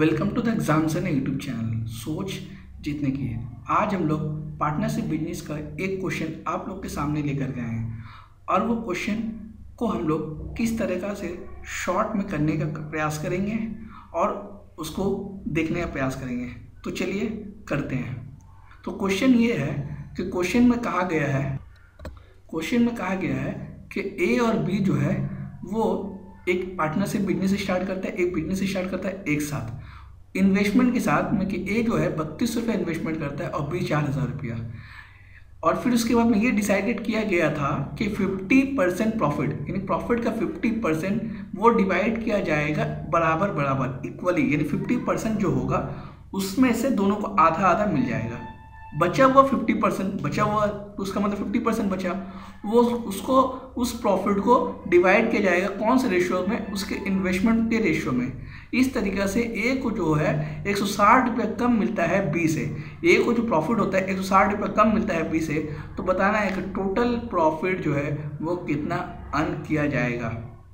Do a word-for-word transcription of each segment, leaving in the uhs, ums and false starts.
Welcome to the एग्जाम्सन YouTube channel सोच जीतने की है। आज हम लोग पार्टनरशिप बिजनेस का एक क्वेश्चन आप लोग के सामने लेकर गए हैं और वो क्वेश्चन को हम लोग किस तरीक़ा से शॉर्ट में करने का प्रयास करेंगे और उसको देखने का प्रयास करेंगे। तो चलिए करते हैं। तो क्वेश्चन ये है कि क्वेश्चन में कहा गया है क्वेश्चन में कहा गया है कि ए और बी जो है वो एक पार्टनरशिप बिजनेस स्टार्ट करता है, एक बिजनेस स्टार्ट करता है एक साथ इन्वेस्टमेंट के साथ में कि ए जो है बत्तीस रुपये इन्वेस्टमेंट करता है और बी चार हज़ार रुपया। और फिर उसके बाद में ये डिसाइडेड किया गया था कि पचास परसेंट प्रॉफिट यानी प्रॉफिट का पचास परसेंट वो डिवाइड किया जाएगा बराबर बराबर इक्वली, यानी पचास परसेंट जो होगा उसमें से दोनों को आधा आधा मिल जाएगा। बचा हुआ पचास परसेंट बचा हुआ उसका मतलब पचास परसेंट बचा वो उसको उस प्रॉफिट को डिवाइड किया जाएगा कौन से रेशियो में, उसके इन्वेस्टमेंट के रेशियो में। इस तरीक़ा से ए को जो है एक सौ साठ रुपये कम मिलता है बी से, ए को जो प्रॉफिट होता है एक सौ साठ रुपये कम मिलता है बी से। तो बताना है कि टोटल प्रॉफिट जो है वो कितना अर्न किया जाएगा।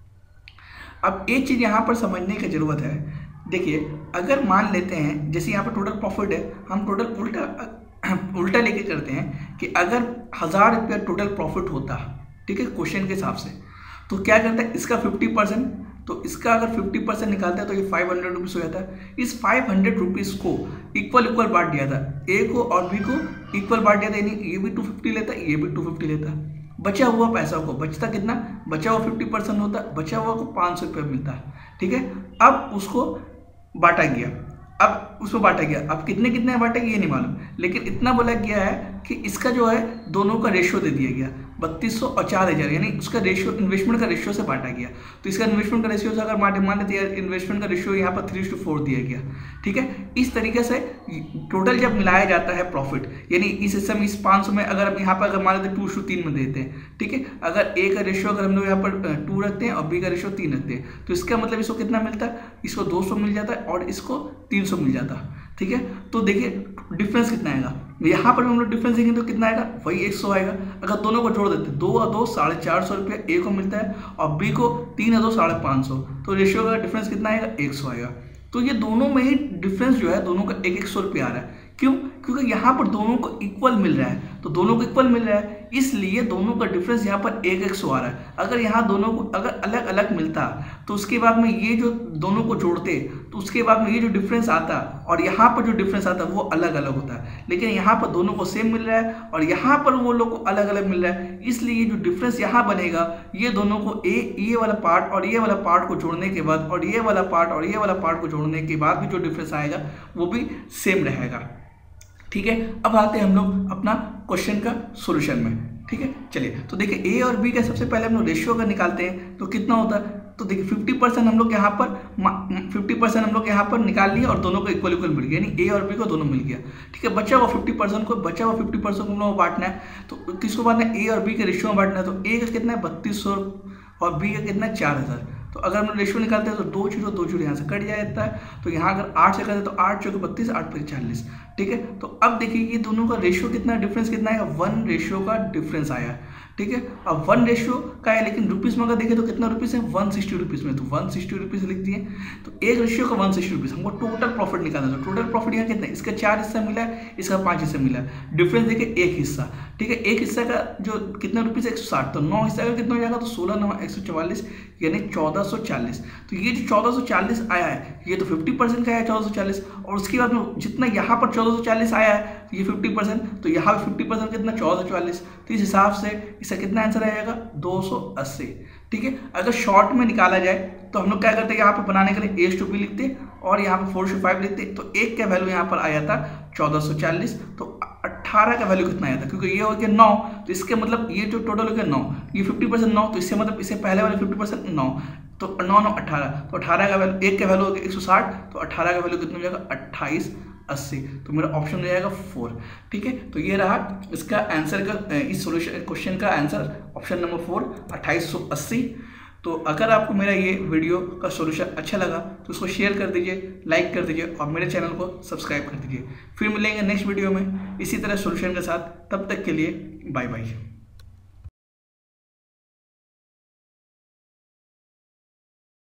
अब एक चीज़ यहाँ पर समझने की ज़रूरत है। देखिए, अगर मान लेते हैं जैसे यहाँ पर टोटल प्रॉफिट है, हम टोटल उल्टा उल्टा लेके करते हैं कि अगर हज़ार रुपया टोटल प्रॉफिट होता, ठीक है, क्वेश्चन के हिसाब से, तो क्या करता है इसका फिफ्टी परसेंट, तो इसका अगर फिफ्टी परसेंट निकालता है तो ये फाइव हंड्रेड रुपीज़ हो जाता है। इस फाइव हंड्रेड रुपीज़ को इक्वल इक्वल बांट दिया था, ए को और बी को इक्वल बांट दिया था, यानी ये भी टू फिफ्टी लेता है ये भी टू फिफ्टी लेता है। बचा हुआ पैसा को बचता कितना, बचा हुआ फिफ्टी परसेंट होता है, बचा हुआ को पाँच सौ रुपये मिलता है, ठीक है। अब उसको बांटा गया, अब उसको बांटा गया, अब कितने कितने बांटे ये नहीं मालूम, लेकिन इतना बोला गया है कि इसका जो है दोनों का रेशियो दे दिया गया बत्तीस सौ और चार हज़ार, यानी उसका रेशियो इन्वेस्टमेंट का रेशियो से बांटा गया। तो इसका इन्वेस्टमेंट का रेशियो से अगर मान मान लेते हैं इन्वेस्टमेंट का रेशियो यहाँ पर थ्री टू फोर दिया गया, ठीक है। इस तरीके से टोटल जब मिलाया जाता है प्रॉफिट, यानी इस हिस्से में इस पाँच सौ में अगर यहाँ पर अगर मान लेते टू टू तीन में देते हैं, ठीक है, अगर ए का रेशियो अगर हम लोग यहाँ पर टू रखते हैं और बी का रेशियो तीन रखते हैं, तो इसका मतलब इसको कितना मिलता है, इसको दो सौ मिल जाता है और इसको तीन सौ मिल जाता है, ठीक है। तो देखिए डिफरेंस कितना आएगा, यहाँ पर हम लोग डिफरेंस देखेंगे तो कितना आएगा, वही एक सौ आएगा। अगर दोनों को जोड़ देते दो और दो साढ़े चार सौ रुपये ए को मिलता है और बी को तीन और दो साढ़े पाँच सौ, तो रेशियो का डिफरेंस कितना आएगा, एक सौ आएगा। तो ये दोनों में ही डिफरेंस जो है दोनों का एक एक सौ रुपये आ रहा है। क्यों? क्योंकि यहाँ पर दोनों को इक्वल मिल रहा है, तो दोनों को इक्वल मिल रहा है इसलिए दोनों का डिफरेंस यहाँ पर एक एक सौ आ रहा है। अगर यहाँ दोनों को अगर अलग अलग मिलता तो उसके बाद में ये जो दोनों को जोड़ते तो उसके बाद में ये जो डिफरेंस आता और यहाँ पर जो डिफरेंस आता वो अलग अलग होता है, लेकिन यहाँ पर दोनों को सेम मिल रहा है और यहाँ पर वो लोग को अलग अलग मिल रहा है, इसलिए जो डिफरेंस यहाँ बनेगा ये दोनों को ए ये वाला पार्ट और ये वाला पार्ट को जोड़ने के बाद और ये वाला पार्ट और ये वाला पार्ट को जोड़ने के बाद भी जो डिफरेंस आएगा वो भी सेम रहेगा, ठीक है। अब आते हैं हम लोग अपना क्वेश्चन का सॉल्यूशन में, ठीक है। चलिए, तो देखिए ए और बी का सबसे पहले हम लोग रेशियो अगर निकालते हैं तो कितना होता है, तो देखिए फिफ्टी परसेंट हम लोग यहाँ पर फिफ्टी परसेंट हम लोग यहाँ पर निकाल लिए और दोनों को इक्वल इक्वल मिल गया, यानी ए और बी को दोनों मिल गया, ठीक है। बचा हुआ फिफ्टी परसेंट को बचा हुआ फिफ्टी परसेंट को हम लोग बांटना है, तो किसको बांटना है, ए और बी के रेशियो में बांटना है। तो ए का कितना है बत्तीस सौ और बी का कितना है चार हज़ार। तो अगर हम रेशियो निकालते हैं तो दो जीरो दो जीरो यहाँ से कट जाता है, तो यहाँ अगर आठ से करते तो आठ चौके बत्तीस आठ पे चालीस, ठीक है। तो अब देखिए ये दोनों का रेशियो कितना डिफरेंस कितना आएगा, वन रेशियो का डिफरेंस आया, ठीक है। अब वन रेशियो का है, लेकिन रुपीज़ में अगर देखें तो कितना रुपीज़ है, वन सिक्सटी रुपीज़ में, तो वन सिक्सटी रुपीज़ लिख दिए। तो एक रेशियो का वन सिक्सटी रुपीज़ हमको टोटल प्रॉफिट निकालना है। तो टोटल प्रॉफिट यहाँ कितना है, इसका चार हिस्सा मिला है, इसका पाँच हिस्सा मिला है, डिफरेंस देखिए एक हिस्सा, ठीक है। एक हिस्सा का जो कितना रुपीज़ एक सौ साठ, तो नौ हिस्सा का कितना हो जाएगा, तो सोलह नौ एक सौ चवालीस यानी चौदह सौ चालीस। तो ये जो चौदह सौ चालीस आया है ये तो फिफ्टी परसेंट का है चौदह सौ चालीस, और उसके बाद में जितना यहाँ पर चौदह सौ चालीस आया है तो ये फिफ्टी परसेंट, तो यहाँ पर फिफ्टी परसेंट कितना चौदह सौ चालीस। तो इस हिसाब से इसका कितना आंसर आएगा दो सौ अस्सी, ठीक है। अगर शॉर्ट में निकाला जाए तो हम लोग क्या करते हैं, यहाँ पे बनाने के लिए एस टू बी लिखते और यहाँ पे फोर टू फाइव लिखते, तो एक का वैल्यू यहाँ पर आया था चौदह सौ चालीस, तो अट्ठारह का वैल्यू कितना आया था, क्योंकि ये हो गया नौ, तो इसके मतलब ये जो टोटल हो गया नौ, ये फिफ्टी परसेंट नौ, तो इससे मतलब इससे पहले वाले फिफ्टी परसेंट नौ, तो नौ नौ अट्ठारह, तो अट्ठारह का वैल्यू एक का वैल्यू हो गया एक सौ साठ, तो अट्ठारह का वैल्यू कितना हो जाएगा अट्ठाईस अस्सी, तो मेरा ऑप्शन हो जाएगा फोर, ठीक है। तो ये रहा इसका आंसर का इस सॉल्यूशन क्वेश्चन का आंसर ऑप्शन नंबर फोर अट्ठाईस सौ अस्सी। तो अगर आपको मेरा ये वीडियो का सॉल्यूशन अच्छा लगा तो उसको शेयर कर दीजिए, लाइक कर दीजिए और मेरे चैनल को सब्सक्राइब कर दीजिए। फिर मिलेंगे नेक्स्ट वीडियो में इसी तरह सॉल्यूशन के साथ, तब तक के लिए बाय बाय।